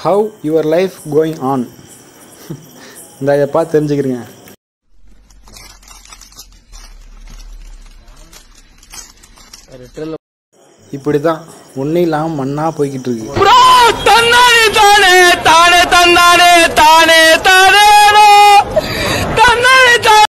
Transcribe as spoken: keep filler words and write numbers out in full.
Have your life going on. இந்த இதை பார்த்து தெரிஞ்சுக்கிறீங்க. இப்படிதான் ஒன்னும் இல்லாமல் மண்ணா போய்கிட்டு இருக்கு.